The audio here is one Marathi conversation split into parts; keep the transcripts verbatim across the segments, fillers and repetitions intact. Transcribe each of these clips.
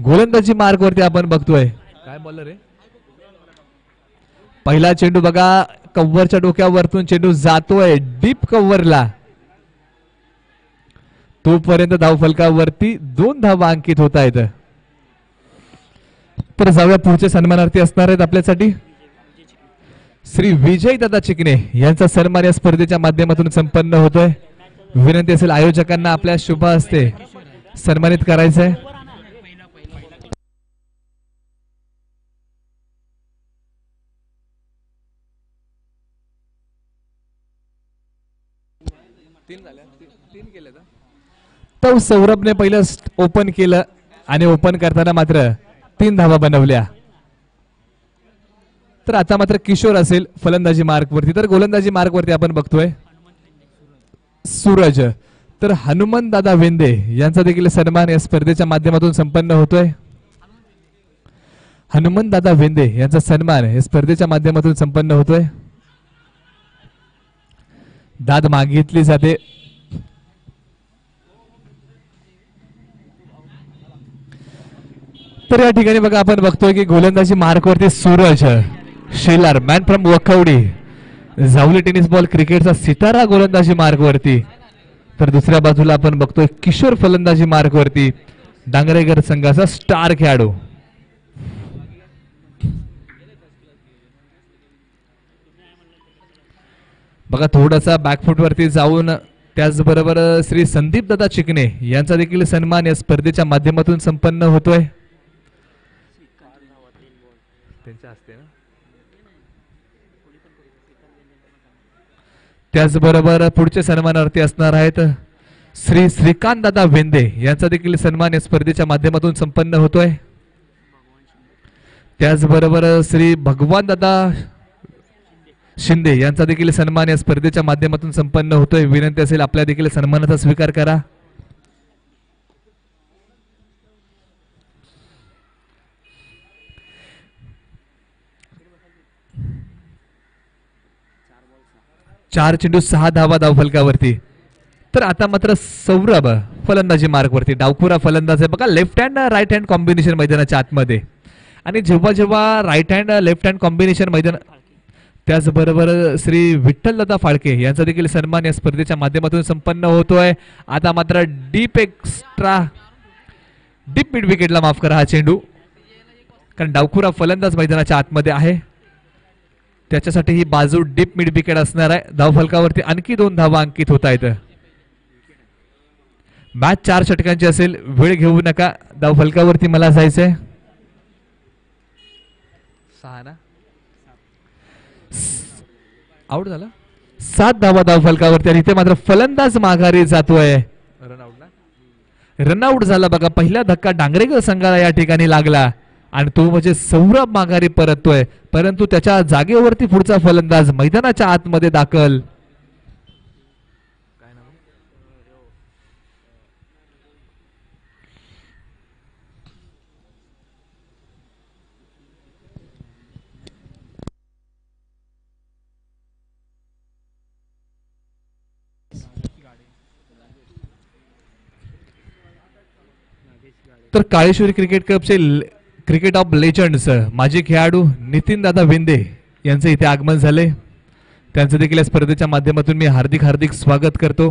गोलंदाजी मार्क वरती आपण बघतोय. काय बोललं रे. पहिला चेंडू बघा कव्हरच्या डोक्यावरतून चेंडू जातोय डीप कव्हरला. तोपर्यंत धावफलकावरती दोन धावा अंकित होत आहेत. तर जाऊया पुढचे सन्मानार्थी असणार आहेत आपल्यासाठी. श्री विजय दादा चिकणे यांचा सन्मान या स्पर्धेच्या माध्यमातून संपन्न होतोय. विनंती असेल आयोजकांना आपल्या शुभ हस्ते सन्मानित करायचं आहे. तर सौरभने पहिलं ओपन केलं आणि ओपन करताना मात्र तीन धावा बनवल्या. तर आता मात्र किशोर असेल फलंदाजी मार्क वरती. तर गोलंदाजी मार्क वरती आपण बघतोय सूरज. तर हनुमान दादा वेंदे यांचा देखील सन्मान या स्पर्धेच्या माध्यमातून संपन्न होतोय. हनुमान दादा वेंदे यांचा सन्मान या स्पर्धेच्या माध्यमातून संपन्न होतोय. दाद मागितली जाते. तर या ठिकाणी बघा आपण बघतोय की गोलंदाजी मार्क वरती Suraj Shelar man from Wakhwadi Javali tennis ball क्रिकेटचा सितारा गोलंदाजी मार्क वरती. तर दुसऱ्या बाजूला आपण बघतोय किशोर फलंदाजी मार्क वरती डांगरेकर संघाचा स्टार खेळाडू. बघा थोडासा बॅकफुट वरती जाऊन त्याचबरोबर श्री संदीप दादा चिकणे यांचा देखील सन्मान या स्पर्धेच्या माध्यमातून संपन्न होतोय. त्याचबरोबर पुढचे सन्मानार्थी असणार आहेत श्री श्रीकांत दादा वेंदे यांचा देखील सन्मान या स्पर्धेच्या माध्यमातून संपन्न होतोय. त्याचबरोबर श्री भगवान दादा शिंदे यांचा देखील सन्मान या स्पर्धेच्या माध्यमातून संपन्न होतोय. विनंती असेल आपल्या देखील सन्मानाचा स्वीकार करा. चार चेंडू सहा धावा धावफलकावरती. तर आता मात्र सौरभ फलंदाजी मार्क वरती डावखुरा फलंदाज आहे बघा. Left hand right hand combination मैदानाच्या आतमध्ये आणि जेव्हा जेव्हा right hand left hand combination मैदान. त्याचबरोबर श्री विठ्ठल दादा फाळके यांचा देखील सन्मान या स्पर्धेच्या माध्यमातून संपन्न होतोय. आता मात्र डीप एक्स्ट्रा डीप मिड विकेटला माफ करा हा चेंडू, कारण डावखुरा फलंदाज मैदानाच्या आतमध्ये आहे त्याच्यासाठी ही बाजू डीप मिड विकेट असणार आहे. धावफलकावरती आणखी दोन धावा अंकित होत आहेत. मॅच चार षटकांची असेल, वेळ घेऊ नका. धावफलकावरती मला जायचंय. सहा ना आउट झाला. सात धावा धावफलकावरती आणि इथे मात्र फलंदाज माघारी जातोय. रनआउट झाला बघा. पहिला धक्का डांगरेकर संघाला या ठिकाणी लागला आणि तो म्हणजे सौरभ माघारी परततोय, परंतु त्याच्या जागेवरती पुढचा फलंदाज मैदानाच्या आतमध्ये दाखल. तर काळेश्वरी क्रिकेट क्लबचे क्रिकेट ऑफ लेजंड्स माजी खेळाडू नितीन दादा वेंदे यांचे इथे आगमन झाले. त्यांचं देखील या स्पर्धेच्या माध्यमातून मी हार्दिक हार्दिक स्वागत करतो.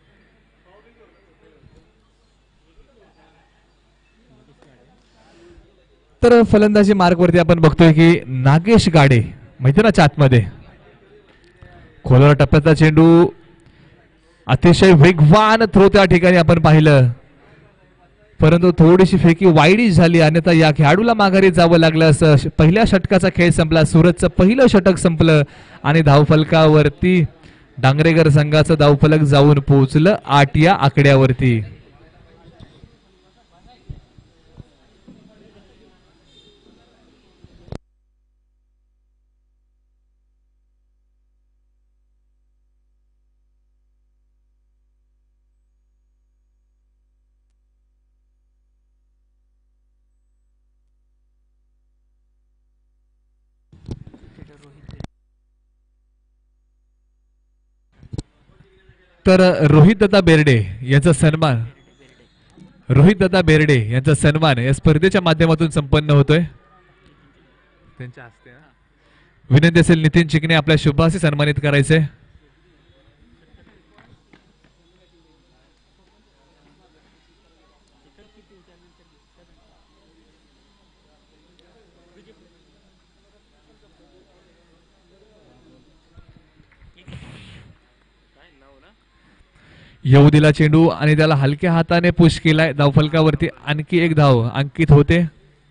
तर फलंदाजी मार्क वरती आपण बघतोय की नागेश गाडे मैदानाच्या आतमध्ये. खोलवर टप्प्याचा चेंडू अतिशय वेगवान थ्रो त्या ठिकाणी आपण पाहिलं, परंतु थोडीशी फेकी वाईडी झाली अन्यथा या खेळाडूला माघारी जावं लागलं. असं पहिल्या षटकाचा खेळ संपला. सूरजचं पहिलं षटक संपलं आणि धावफलकावरती डांगरेकर संघाचं धावफलक जाऊन पोहोचलं आठ या आकड्यावरती. तर रोहित दादा बेर्डे यांचा सन्मान रोहित दादा बेर्डे यांचा सन्मान या स्पर्धेच्या माध्यमातून संपन्न होतोय. त्यांच्या हस्ते विनंती असेल नितीन चिकणे आपल्या शुभाशी सन्मानित करायचे. येऊ दिला चेंडू आणि त्याला हलक्या हाताने पुश केलाय. धावफलकावरती आणखी एक धाव अंकित होते.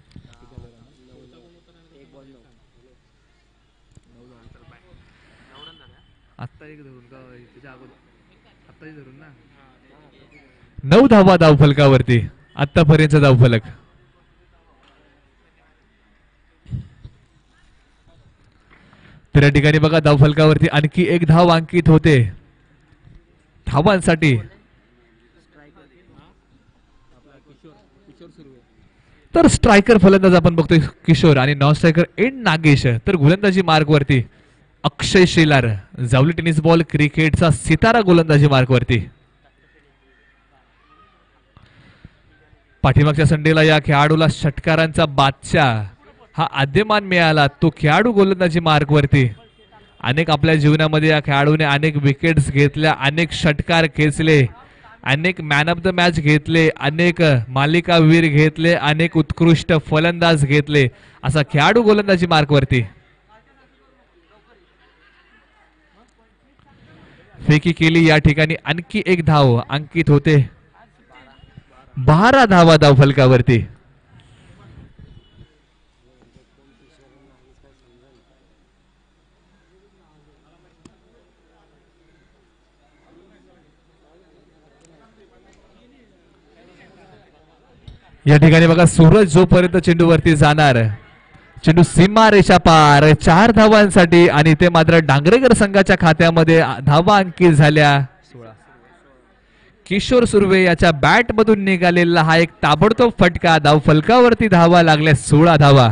नऊ धावा धावफलकावरती आतापर्यंत धावफलक. तर या ठिकाणी बघा धावफलकावरती आणखी एक धाव अंकित होते. धावांसाठी तर स्ट्रायकर फलंदाज आपण बघतोय किशोर आणि नॉन स्ट्रायकर एंड नागेश. तर गोलंदाजी मार्ग वरती अक्षय शेलार. जावली टेनिस बॉल क्रिकेटचा सितारा गोलंदाजी मार्ग वरती. पाठीमागच्या संडेला या खेळाडूला षटकारांचा बादशाह हा आद्यमान मिळाला. तो खेळाडू गोलंदाजी मार्ग वरती अनेक आपल्या जीवनामध्ये या खेळाडूने अनेक विकेट्स घेतल्या, अनेक षटकार खेचले, अनेक मॅन ऑफ द मॅच घेतले, अनेक मालिकावीर घेतले, अनेक उत्कृष्ट फलंदाज घेतले. असा खेळाडू गोलंदाजी मार्ग वरती. फेकी केली या ठिकाणी आणखी एक धाव अंकित होते. बारा धावा धावफलकावरती. या ठिकाणी बघा सूरज जोपर्यंत चेंडूवरती जाणार चेंडू सीमा रेषा पार चार धावांसाठी आणि ते मात्र डांगरेकर संघाच्या खात्यामध्ये धावा अंकित झाल्या. किशोर सुर्वे याच्या बॅट मधून निघालेला हा एक ताबडतोब फटका. धावफलकावरती धावा लागल्या सोळा धावा.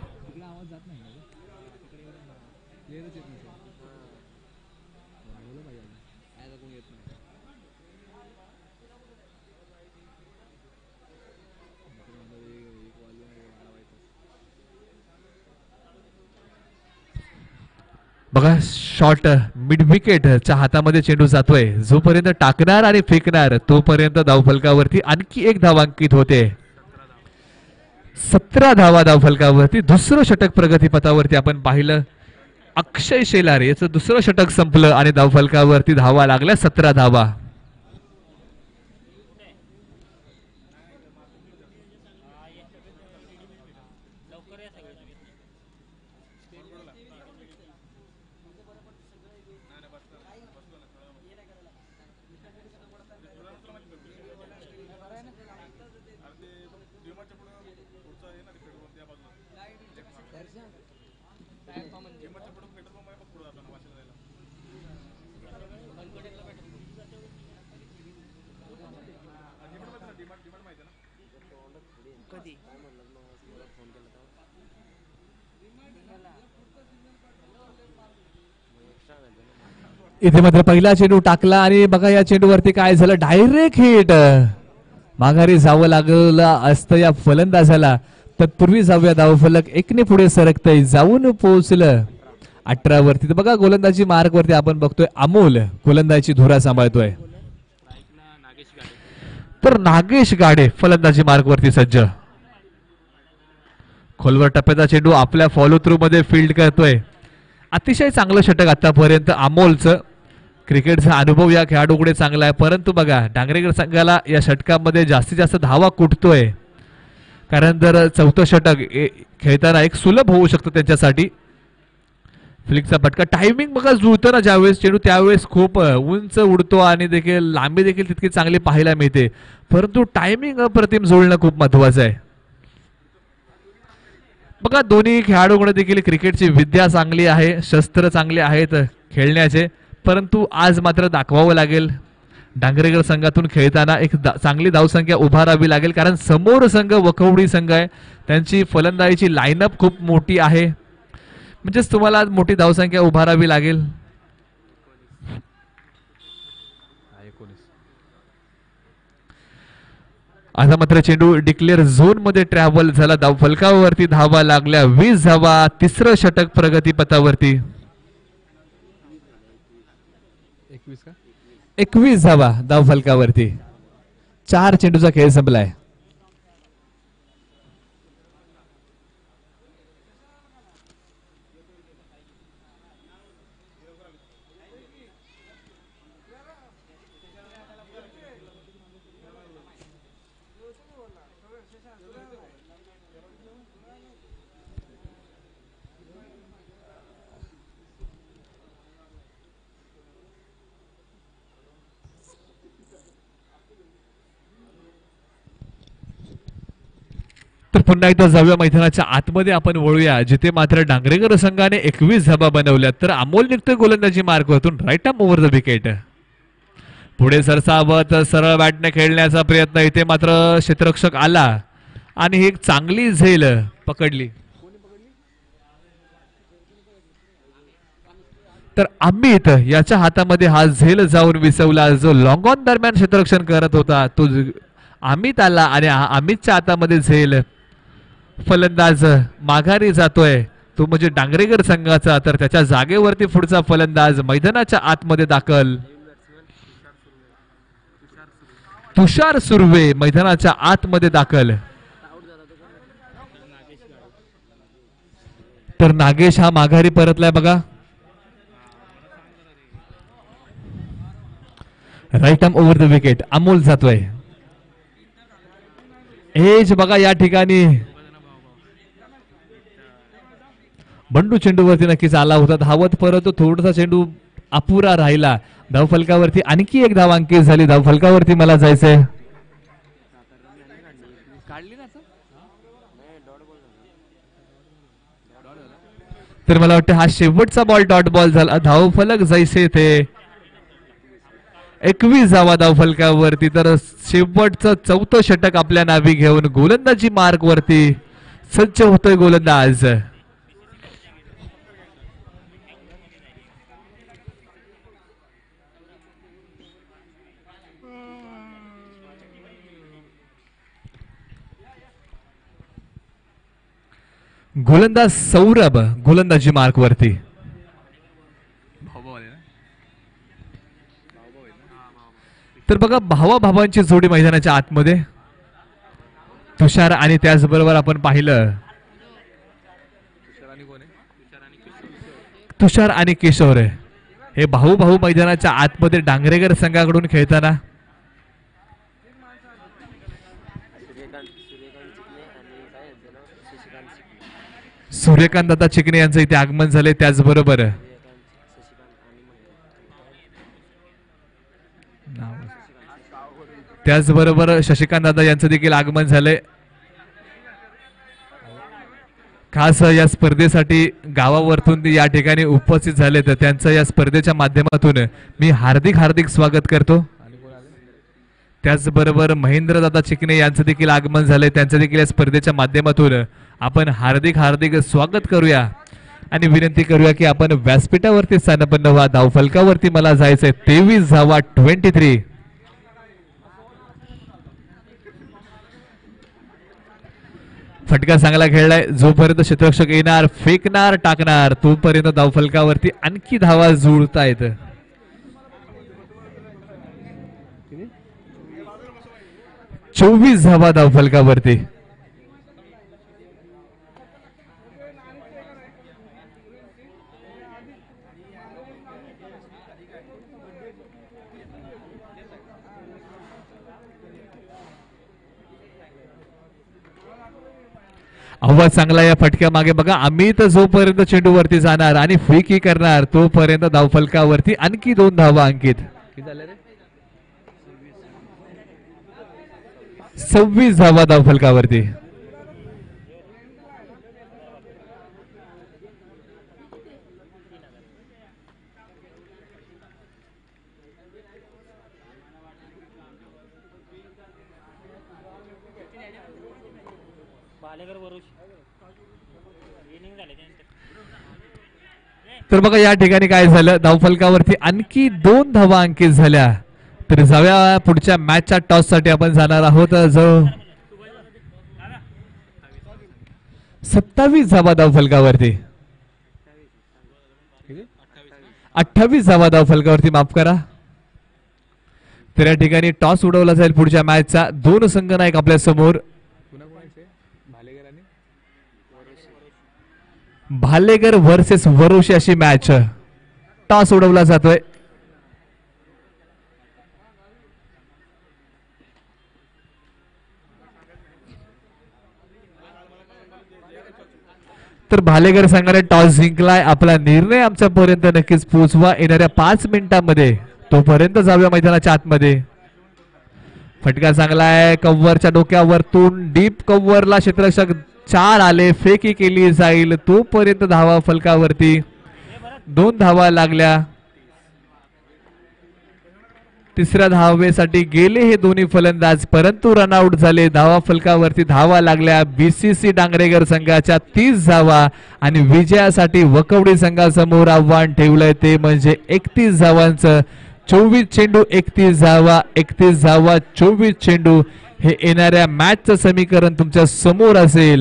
बघा शॉट मिड विकेट च्या हातामध्ये चेंडू जातोय. जोपर्यंत टाकणार आणि फेकणार तोपर्यंत धावफलकावरती आणखी एक धाव अंकित होते. सतरा धावा धावफलकावरती. दुसरं षटक प्रगतीपथावरती आपण पाहिलं. अक्षय शेलार याचं दुसरं षटक संपलं आणि धावफलकावरती धावा लागल्या सतरा धावा. इथे मात्र पहिला चेंडू टाकला आणि बघा या चेंडूवरती काय झालं. Direct hit. माघारी जावं लागलं असतं या फलंदाजाला. तत्पूर्वी जाऊया धावफलक एकने पुढे सरकतय. जाऊन पोहोचलं अठरा वरती. तर बघा गोलंदाजी मार्ग वरती आपण बघतोय अमोल गोलंदाजी धुरा सांभाळतोय. तर नागेश गाडे फलंदाजी मार्ग वरती सज्ज. खोलवर टप्प्याचा चेंडू आपल्या फॉलो थ्रू मध्ये फील्ड करतोय. अतिशय चांगलं षटक आतापर्यंत अमोलचं. क्रिकेटचा अनुभव या खेळाडूकडे चांगला आहे. परंतु बघा डांगरेकर संघाला या षटकामध्ये जास्तीत जास्त धावा कुठतोय. कारण जर चौथं षटक खेळताना एक सुलभ होऊ शकतं त्यांच्यासाठी. फ्लिकचा फटका. टायमिंग बघा जुळतं ना ज्यावेळेस चेंडू त्यावेळेस खूप उंच उडतो आणि देखील लांबी देखील तितकी चांगली पाहायला मिळते. परंतु टायमिंग अप्रतिम जुळणं खूप महत्वाचं आहे. बघा दोन्ही खेळाडूंकडे देखील क्रिकेटची विद्या चांगली आहे, शस्त्र चांगले आहेत खेळण्याचे. परंतु आज मात्र दाखवावं लागेल डांगरेकर संघातून खेळताना एक दा, चांगली धावसंख्या उभारावी लागेल. कारण समोर संघ वखवडी संघ आहे. त्यांची फलंदाजीची लाईनअप खूप मोठी आहे. म्हणजेच तुम्हाला आज मोठी धावसंख्या उभारावी लागेल. आता मात्र चेंडू डिक्लेअर झोन मध्ये ट्रॅव्हल झाला. धाव फलकावरती धावा लागल्या वीस धावा. तिसरं षटक प्रगतीपथावरती. एकवीस धावा धाव फलकावरती. चार चेंडूचा खेळ संपलाय. तर पुन्हा एकदा जाऊया मैदानाच्या आतमध्ये आपण वळूया, जिथे मात्र डांगरेकर संघाने एकवीस धाबा बनवल्या. तर अमोल निघतोय गोलंदाजी मार्गावरून. Right arm over the wicket. पुढे सरसावत सरळ बॅटने खेळण्याचा प्रयत्न. इथे मात्र क्षेत्ररक्षक आला आणि ही एक चांगली झेल पकडली. तर अमित याच्या हातामध्ये हा झेल जाऊन विसवला. जो लॉंग ऑन दरम्यान क्षेत्ररक्षण करत होता तो अमित आला आणि अमितच्या हातामध्ये झेल. फलंदाज माघारी जातोय तो म्हणजे डांगरेकर संघाचा. तर त्याच्या जागेवरती पुढचा फलंदाज मैदानाच्या आतमध्ये दाखल. तुषार सुर्वे मैदानाच्या आतमध्ये दाखल. तर नागेश हा माघारी परतलाय बघा. Right arm over the wicket. Amol जातोय. एज बघा या ठिकाणी बंडू चेंडूवरती नक्कीच आला होता धावत, परंतु थोडासा चेंडू अपुरा राहिला. धावफलकावरती आणखी एक धाव अंकित झाली. धावफलकावरती मला जायचंय. तर मला वाटतं हा शेवटचा बॉल डॉट बॉल झाला. धावफलक जैसे थे. एकवीस धावा धावफलकावरती. तर शेवटचं चौथं षटक आपल्या नावी घेऊन गोलंदाजी मार्ग वरती सज्ज होतोय गोलंदाज. गोलंदाज सौरभ गोलंदाजी मार्क वरती. तर बघा भावा भावांची जोडी मैदानाच्या आतमध्ये. तुषार आणि त्याचबरोबर आपण पाहिलं तुषार आणि किशोर हे भाऊ भाऊ मैदानाच्या आतमध्ये डांगरेकर संघाकडून खेळताना. सूर्यकांत दादा चिकणे यांचं इथे आगमन झाले. त्याचबरोबर त्याचबरोबर शशिकांत दादा यांचं देखील आगमन झालंय. खास या स्पर्धेसाठी गावावरतून या ठिकाणी उपस्थित झाले. तर त्यांचं या स्पर्धेच्या माध्यमातून मी हार्दिक हार्दिक स्वागत करतो. त्याचबरोबर महेंद्र दादा चिकणे यांचं देखील आगमन झालंय. त्यांचं देखील या स्पर्धेच्या माध्यमातून आपण हार्दिक हार्दिक स्वागत करूया आणि विनंती करूया की आपण व्यासपीठावरती स्थानपन्न व्हा. धावफलकावरती मला जायचंय. तेवीस धावा ट्वेंटी थ्री. फटका चांगला खेळलाय. जोपर्यंत क्षेत्ररक्षक येणार फेकणार टाकणार तोपर्यंत धावफलकावरती आणखी धावा जुळतायत. चोवीस धावा धावफलकावरती. आवाज चांगला या फटक्या मागे बघा. अमित जोपर्यंत चेंडूवरती जाणार आणि फेकी करणार तोपर्यंत धावफलकावरती आणखी दोन धावा अंकित. सव्वीस धावा धावफलकावरती. तर बघा या ठिकाणी काय झालं. धावफलकावरती आणखी दोन धावा अंकित झाल्या. तर जाऊया पुढच्या मॅचच्या टॉस साठी आपण जाणार आहोत. जो सत्तावीस धावा धाव फलकावरती अठ्ठावीस धावा धाव फलकावरती माफ करा. तर या ठिकाणी टॉस उडवला जाईल पुढच्या मॅचचा. दोन संघ नायक आपल्या समोर. भालेकर वर्सेस वरोशी अशी मॅच. टॉस उडवला जातोय. तर भालेकर संघाने टॉस जिंकलाय. आपला निर्णय आमच्यापर्यंत नक्कीच पोहोचवा येणाऱ्या पाच मिनिटांमध्ये. तोपर्यंत जाऊया मैदानाच्या आतमध्ये. फटका चांगला आहे. कव्वरच्या डोक्यावरतून डीप कव्वरला क्षेत्ररक्षक चार आले. फेकी केली जाईल. तोपर्यंत धावा फलकावरती दोन धावा लागल्या. तिसऱ्या धावेसाठी गेले हे दोन्ही फलंदाज, परंतु रनआउट झाले. धावा फलकावरती धावा लागल्या. बीसीसी डांगरेकर संघाच्या तीस धावा आणि विजयासाठी वकवडी संघासमोर आव्हान ठेवलंय ते म्हणजे एकतीस धावांचं. चोवीस चेंडू एकतीस धावा, एकतीस धावा चोवीस चेंडू हे येणाऱ्या मॅचचं समीकरण तुमच्या समोर असेल.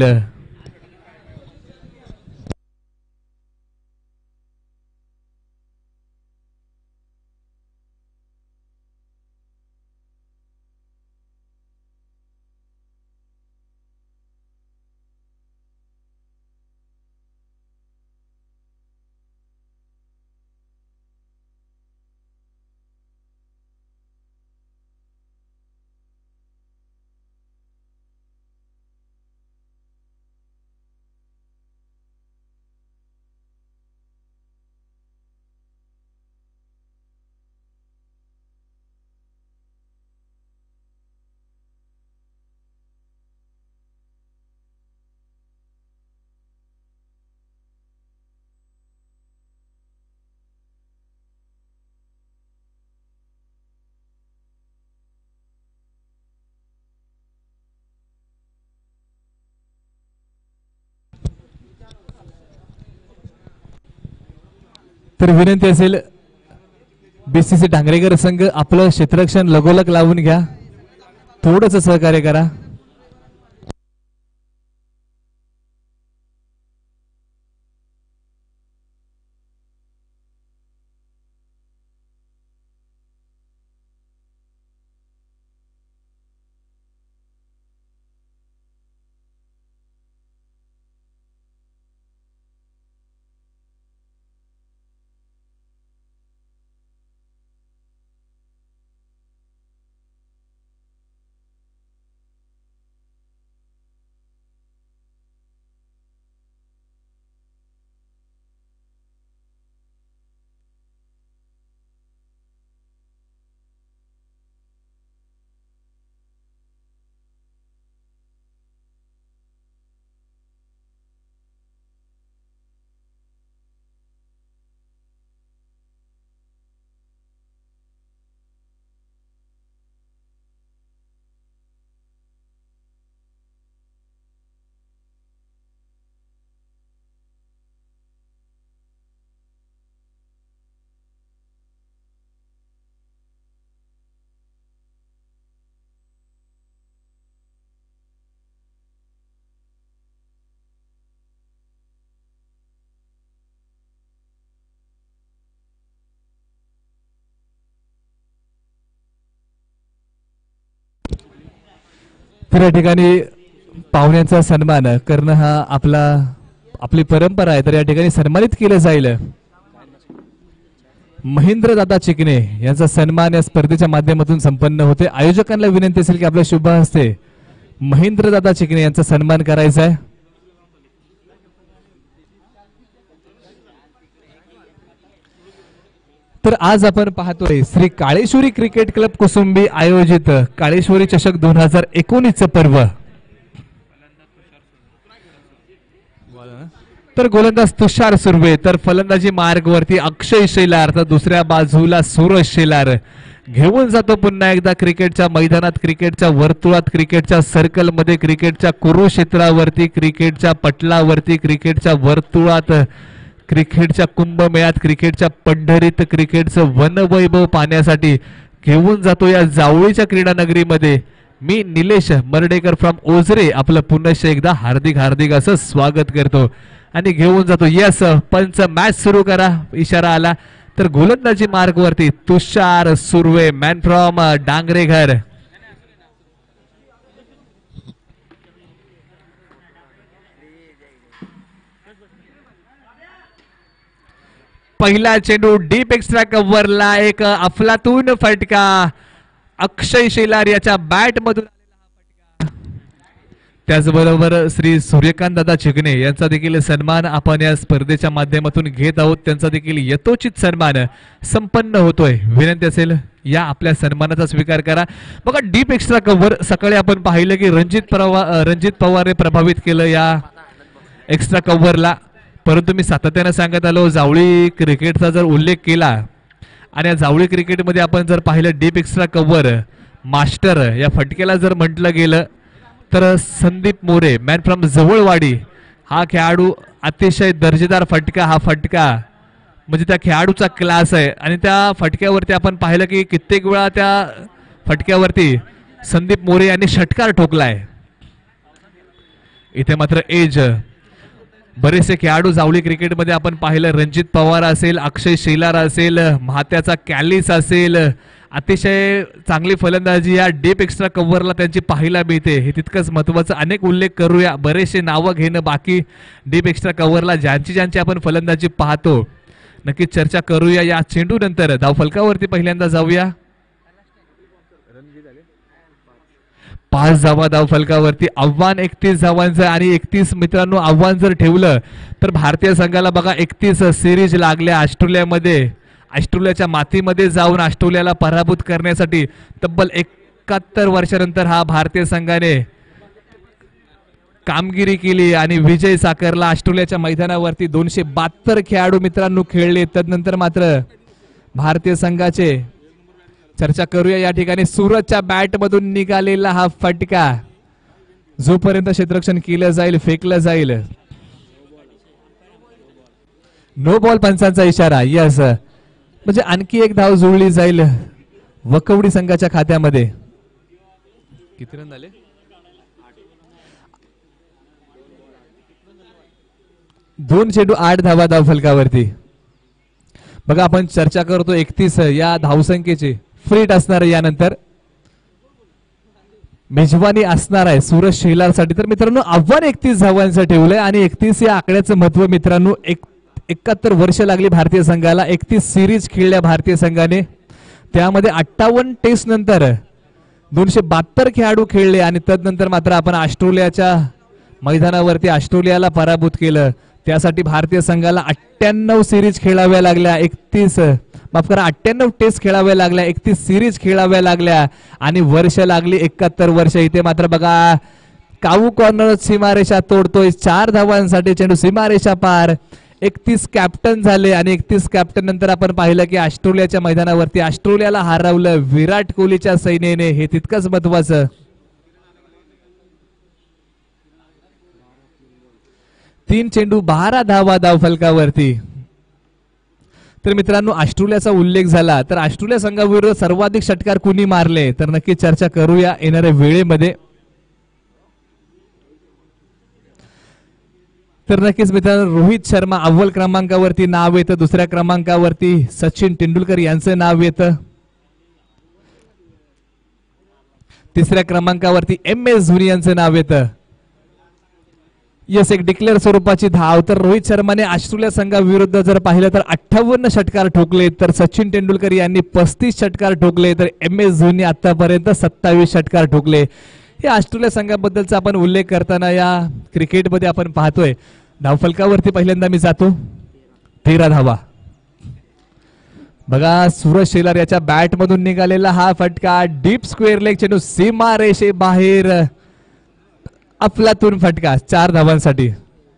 तर विनंती असेल बीसीसी डांगरेकर संघ आपलं क्षेत्ररक्षण लगोलग लावून घ्या. थोडंसं सहकार्य करा. तर या ठिकाणी पाहुण्यांचा सन्मान करणं हा आपला आपली परंपरा आहे. तर या ठिकाणी सन्मानित केलं जाईल. महेंद्रदादा चिकणे यांचा सन्मान या स्पर्धेच्या माध्यमातून संपन्न होते. आयोजकांना विनंती असेल की आपल्या शुभ हस्ते महेंद्रदादा चिकणे यांचा सन्मान करायचा आहे. तर आज आपण पाहतोय श्री काळेश्वरी क्रिकेट क्लब कुसुंबी आयोजित काळेश्वरी चषक दोन हजार एकोणीस च पर्व. तर गोलंदाज तुषार सुर्वे, तर फलंदाजी मार्ग वरती अक्षय शेलार, तर दुसऱ्या बाजूला सूरज शेलार घेऊन जातो पुन्हा एकदा क्रिकेटच्या मैदानात, क्रिकेटच्या वर्तुळात, क्रिकेटच्या सर्कल मध्ये, क्रिकेटच्या कुरुक्षेत्रावरती, क्रिकेटच्या पटलावरती, क्रिकेटच्या वर्तुळात, क्रिकेटच्या कुंभमेळ्यात, क्रिकेटच्या पंढरीत क्रिकेटचं वनवैभव पाहण्यासाठी घेऊन जातो या जावळीच्या क्रीडा नगरीमध्ये मी निलेश मर्डेकर फ्रॉम ओझरे आपलं पुन्हा एकदा हार्दिक हार्दिक असं स्वागत करतो आणि घेऊन जातो. यस पंच मॅच सुरू करा इशारा आला तर गोलंदाजी मार्ग वरती तुषार सुर्वे मॅन फ्रॉम डांगरेघर. पहिला चेंडू डीप एक्स्ट्रा कव्हरला एक अफलातून फटका अक्षय शेलार याच्या बॅट मधून. त्याचबरोबर श्री सूर्यकांत दादा चिगणे यांचा देखील सन्मान आपण या स्पर्धेच्या माध्यमातून घेत आहोत. त्यांचा देखील यथोचित सन्मान संपन्न होतोय. विनंती असेल या आपल्या सन्मानाचा स्वीकार करा. बघा डीप एक्स्ट्रा कव्हर सकाळी आपण पाहिलं की रणजित पवार रणजित पवारने प्रभावित केलं या एक्स्ट्रा कव्हरला. परंतु मी सातत्याने सांगत आलो जावळी क्रिकेटचा जर उल्लेख केला आणि या जावळी क्रिकेटमध्ये आपण जर पाहिलं डीप एक्स्ट्रा कव्हर मास्टर या फटक्याला जर म्हटलं गेलं तर संदीप मोरे मॅन फ्रॉम जवळवाडी हा खेळाडू अतिशय दर्जेदार फटका. हा फटका म्हणजे त्या खेळाडूचा क्लास आहे आणि त्या फटक्यावरती आपण पाहिलं की कित्येक वेळा त्या फटक्यावरती संदीप मोरे यांनी षटकार ठोकलाय. इथे मात्र एज बरेचसे खेळाडू जावळी क्रिकेटमध्ये आपण पाहिलं रणजित पवार असेल अक्षय शेलार असेल महात्याचा कॅलिस असेल अतिशय चांगली फलंदाजी या डीप एक्स्ट्रा कव्हरला त्यांची पाहायला मिळते. हे तितकंच महत्त्वाचं. अनेक उल्लेख करूया बरेचसे नावं घेणं बाकी डीप एक्स्ट्रा कव्हरला ज्यांची ज्यांची आपण फलंदाजी पाहतो नक्कीच चर्चा करूया. या चेंडू नंतर धावफलकावरती पहिल्यांदा जाऊया. पाच धावा धावफलकावरती आव्हान एकतीस धावांचं आणि एकतीस मित्रांनो आव्हान जर ठेवलं तर भारतीय संघाला बघा एकतीस सिरीज लागल्या ऑस्ट्रेलियामध्ये. ऑस्ट्रेलियाच्या मातीमध्ये जाऊन ऑस्ट्रेलियाला पराभूत करण्यासाठी तब्बल एकाहत्तर वर्षानंतर हा भारतीय संघाने कामगिरी केली आणि विजय साकारला. ऑस्ट्रेलियाच्या मैदानावरती दोनशे बहात्तर खेळाडू मित्रांनो खेळले. तदनंतर मात्र भारतीय संघाचे चर्चा करूया या ठिकाणी सूरजच्या बॅट मधून निघालेला हा फटका जोपर्यंत क्षेत्ररक्षण केलं जाईल फेकलं जाईल. नो बॉल पंचांचा इशारा. यस म्हणजे आणखी एक धाव जुळली जाईल वकवडी संघाच्या खात्यामध्ये. किती रन झाले? दोन चेंडू आठ धावा धावफलकावरती. बघा आपण चर्चा करतो एकतीस या धावसंख्येची फ्रीट असणार आहे. यानंतर मेजवानी असणार आहे सूरज शेलार साठी. तर मित्रांनो आव्हान एकतीस धावांचं ठेवलंय आणि एकतीस या आकड्याचं महत्व मित्रांनो. एक एकाहत्तर वर्ष लागली भारतीय संघाला. एकतीस सिरीज खेळल्या भारतीय संघाने. त्यामध्ये अठ्ठावन्न टेस्ट नंतर दोनशे बहात्तर खेळाडू खेळले आणि तदनंतर मात्र आपण ऑस्ट्रेलियाच्या मैदानावरती ऑस्ट्रेलियाला पराभूत केलं. त्यासाठी भारतीय संघाला अठ्ठ्याण्णव सिरीज खेळाव्या लागल्या. एकतीस माफ करा अठ्ठ्याण्णव टेस्ट खेळाव्या लागल्या. एकतीस सिरीज खेळाव्या लागल्या आणि वर्ष लागली एकाहत्तर वर्ष. इथे मात्र बघा काऊ कॉर्नर सीमारेषा तोडतोय. चार धावांसाठी चेंडू सीमारेषा पार. एकतीस कॅप्टन झाले आणि एकतीस कॅप्टन नंतर आपण पाहिलं की ऑस्ट्रेलियाच्या मैदानावरती ऑस्ट्रेलियाला हरवलं विराट कोहलीच्या सैन्याने. हे तितकंच महत्वाचं. तीन चेंडू बारा धावा धावफलकावरती. तर मित्रांनो ऑस्ट्रेलियाचा उल्लेख झाला तर ऑस्ट्रेलिया संघाविरुद्ध सर्वाधिक षटकार कुणी मारले तर नक्की चर्चा करूया येणाऱ्या वेळेमध्ये. तर नक्कीच मित्रांनो रोहित शर्मा अव्वल क्रमांकावरती नाव येतं. दुसऱ्या क्रमांकावरती सचिन तेंडुलकर यांचं नाव येतं. तिसऱ्या क्रमांकावरती एम एस धोनी यांचं नाव येतं. यस एक डिक्लेअर स्वरूपाची धाव. तर रोहित शर्माने ऑस्ट्रेलिया संघाविरुद्ध जर पाहिलं तर अठ्ठावन्न षटकार ठोकले तर सचिन तेंडुलकर यांनी पस्तीस षटकार ठोकले तर एम एस धोनी आतापर्यंत सत्तावीस षटकार ठोकले. हे ऑस्ट्रेलिया संघाबद्दलचा आपण उल्लेख करताना या क्रिकेटमध्ये आपण पाहतोय. धावफलकावरती पहिल्यांदा मी जातो. तेरा धावा. बघा सूरज शेलार याच्या बॅट मधून निघालेला हा फटका डीप स्क्वेअर लेग चेंडू सीमा रेषे बाहेर अफलातून फटका. चार धावांसाठी.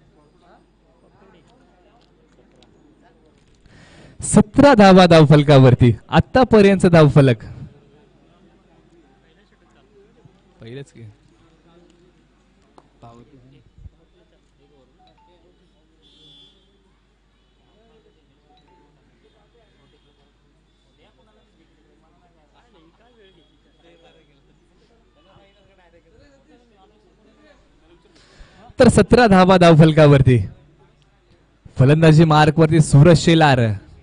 सतरा धावा धावफलकावरती आतापर्यंत धावफलक. पहिलेच की तर सतरा धावा धावफलकावरती. फलंदाजी मार्क वरती सूरज शेलार.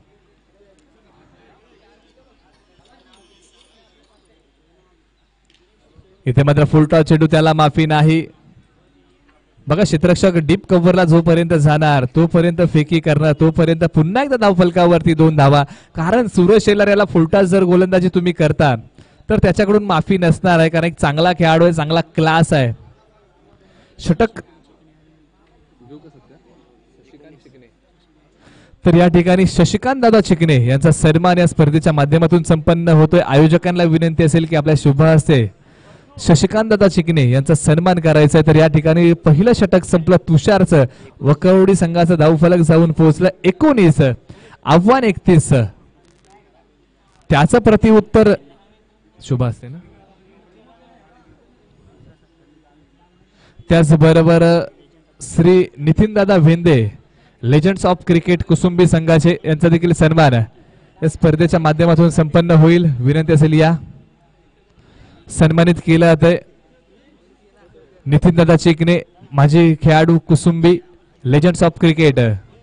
इथे मात्र फुलटॉस चेंडू, त्याला माफी नाही. बघा क्षेत्ररक्षक डीप कव्हरला जोपर्यंत जाणार तोपर्यंत फेकी करणार, तोपर्यंत पुन्हा एकदा धावफलकावरती दोन धावा. कारण सूरज शेलार याला फुलटॉस जर गोलंदाजी तुम्ही करता तर त्याच्याकडून माफी नसणार आहे, कारण एक चांगला खेळाडू आहे, चांगला क्लास आहे. षटक. तर या ठिकाणी शशिकांत दादा चिकणे यांचा सन्मान या स्पर्धेच्या माध्यमातून संपन्न होतोय. आयोजकांना विनंती असेल की आपल्या शुभ हस्ते शशिकांत दादा चिकणे यांचा सन्मान करायचा आहे. तर या ठिकाणी पहिलं षटक संपलं तुषारचं. वकवडी संघाचं धावफलक जाऊन पोहोचलं एकोणीस, आव्हान एकतीस. त्याचं प्रतिउत्तर शुभ असते ना. त्याचबरोबर Shri Nitin Dada Bhende legends of cricket Kusumbi संघाचे यांचा देखील सन्मान या स्पर्धेच्या माध्यमातून संपन्न होईल. विनंती असेल या सन्मानित केलं जातंय. नितीन दादा चिकणे माजी खेळाडू कुसुंबी लेजंड्स ऑफ क्रिकेट.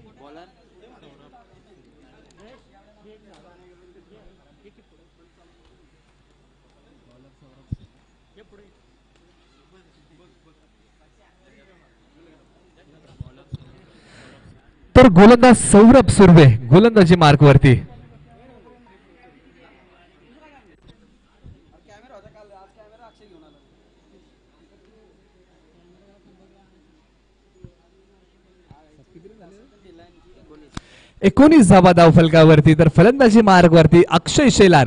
तर गोलंदाज सौरभ सुर्वे गोलंदाजी मार्क वरती. एकोणीस धावा धावफलकावरती. तर फलंदाजी मार्ग वरती अक्षय शेलार.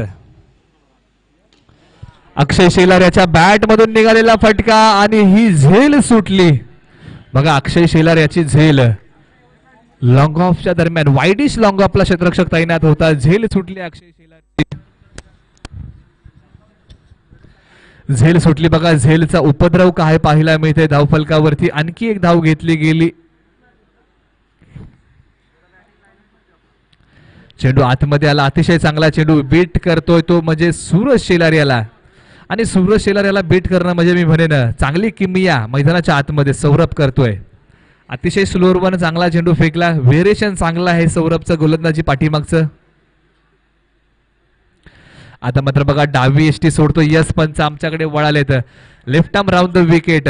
अक्षय शेलार याच्या बॅट मधून निघालेला फटका आणि ही झेल सुटली. बघा अक्षय शेलार याची झेल लॉंग ऑफच्या दरम्यान वाईडिश लॉंग ऑफला क्षेत्ररक्षक तैनात होता. झेल सुटली अक्षय शेलार. झेल सुटली. बघा झेलचा उपद्रव काय पाहायला मिळते धावफलकावरती. आणखी एक धाव घेतली गेली. चेंडू आतमध्ये आला. अतिशय चांगला चेंडू बीट करतोय तो म्हणजे सूरज शेलार याला. आणि सूरज शेलार याला बीट करणं म्हणजे मी म्हणेन चांगली किमया मैदानाच्या आतमध्ये सौरभ करतोय. अतिशय स्लोअर वन चांगला चेंडू फेकला. व्हेरिएशन चांगला आहे सौरभचं गोलंदाजी पाठीमागचं. आता मात्र बघा डावी एसटी सोडतो. यस पंच आमच्याकडे वळालेत. Left arm round the wicket.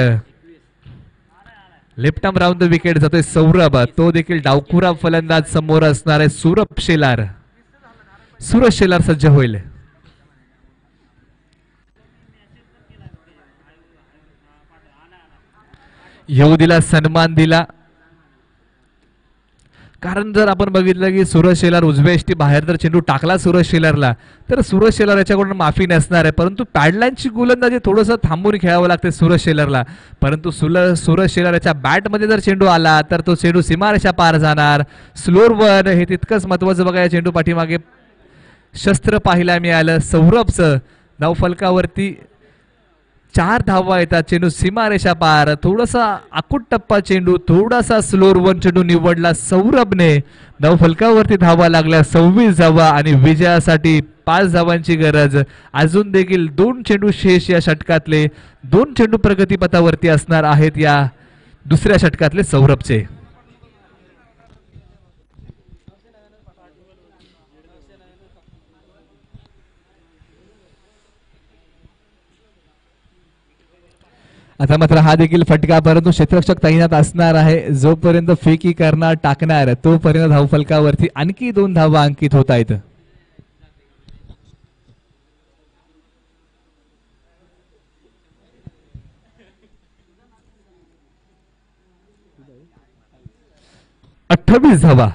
Left arm round the wicket जातोय सौरभ. तो देखील डावखुरा फलंदाज समोर असणार आहे सूरज शेलार. सूरज शेलार सज्ज होईल. येऊ दिला, सन्मान दिला. कारण जर आपण बघितलं की सूरज शेलार उजव्या एसटी बाहेर जर चेंडू टाकला सूरज शेलारला तर सूरज शेलार याच्याकडून माफी नसणार आहे. परंतु पॅडलाईनची गोलंदाजी थोडंसं थांबून खेळावं लागते सूरज शेलारला. परंतु सूरज शेलार याच्या बॅटमध्ये जर चेंडू आला तर तो चेंडू सीमारेषा पार जाणार. स्लोअर वन हे तितकंच महत्वाचं. बघा या चेंडू पाठीमागे शस्त्र पाहायला मिळालं सौरभचं. धावफलकावरती चार धावा येतात. चेंडू सीमारेषा पार. थोडासा आकुट टप्पा चेंडू, थोडासा स्लोअर वन चेंडू निवडला सौरभने. धावफलकावरती धावा लागल्या सव्वीस धावा आणि विजयासाठी पाच धावांची गरज. अजून देखील दोन चेंडू शेष या षटकातले. दोन चेंडू प्रगतीपथावरती असणार आहेत या दुसऱ्या षटकातले सौरभचे. आता मात्र हा देखील फटका, परंतु क्षेत्ररक्षक तैनात असणार आहे. जोपर्यंत फेकी करणार टाकणार तोपर्यंत धावफलकावरती आणखी दोन धावा अंकित होत आहेत. अठ्ठावीस धावा.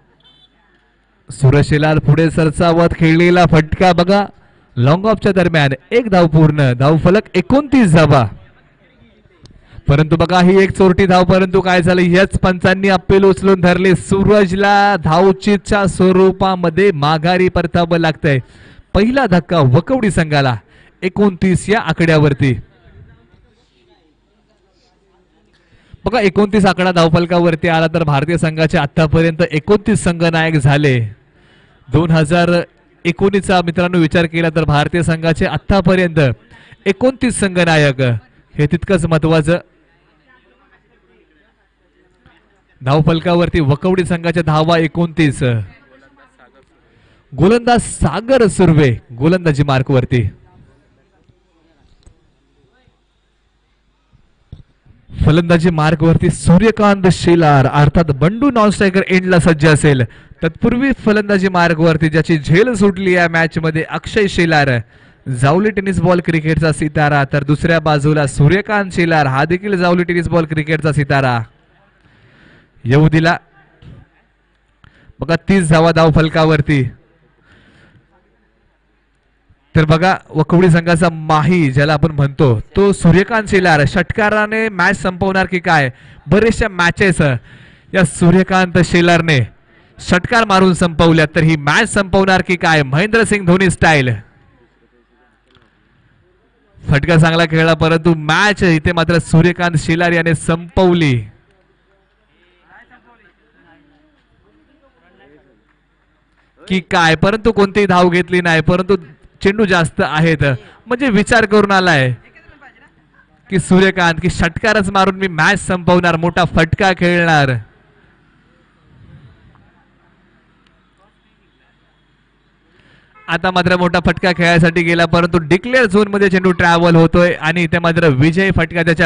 सूरज शेलार पुढे सरसावत खेळलेला फटका बघा लॉंग ऑफच्या दरम्यान. एक धाव पूर्ण. धावफलक एकोणतीस धावा. परंतु बघा ही एक चोरटी धाव. परंतु काय झालं, याच पंचांनी अपील उचलून धरले. सूरजला धावचीतच्या स्वरूपामध्ये माघारी परतावं लागतंय. पहिला धक्का वकवडी संघाला एकोणतीस या आकड्यावरती. बघा एकोणतीस आकडा धावफलकावरती आला तर भारतीय संघाचे आतापर्यंत एकोणतीस संघनायक झाले. दोन हजार एकोणीसचा मित्रांनो विचार केला तर भारतीय संघाचे आतापर्यंत एकोणतीस संघनायक हे तितकंच महत्वाचं. धावफलकावरती वकवडी संघाच्या धावा एकोणतीस. गोलंदाज सागर सुर्वे गोलंदाजी मार्कवरती. फलंदाजी मार्कवरती सूर्यकांत शेलार अर्थात बंडू नॉन स्ट्रायकर एंडला सज्ज असेल. तत्पूर्वी फलंदाजी मार्कवरती ज्याची झेल सुटली या मॅच मध्ये अक्षय शेलार, जावली टेनिस बॉल क्रिकेटचा सितारा. तर दुसऱ्या बाजूला सूर्यकांत शेलार, हा देखील जावली टेनिस बॉल क्रिकेटचा सितारा. येऊ दिला बघा तीस धावा धाव फलकावरती. तर बघा वकवडी संघाचा माही ज्याला आपण म्हणतो तो सूर्यकांत शेलार षटकाराने मॅच संपवणार की काय. बरेचशा मॅचेस या सूर्यकांत शेलारने षटकार मारून संपवल्या, तर ही मॅच संपवणार की काय महेंद्रसिंग धोनी स्टाईल. फटका चांगला खेळला परंतु मॅच इथे मात्र सूर्यकांत शेलार याने संपवली. की काय, परंतु कोणतीही धाव घेतली नाही, परंतु चेंडू जास्त आहेत. म्हणजे विचार करून आलाय की सूर्यकांत की षटकारच मारून मी मॅच संपवणार, मोठा फटका खेळणार. आता मात्र मोठा फटका खेळायसाठी गेला परंतु डिक्लेअर झोन मध्ये चेंडू ट्रॅव्हल होतोय आणि इथे मात्र विजय फटका त्याच्या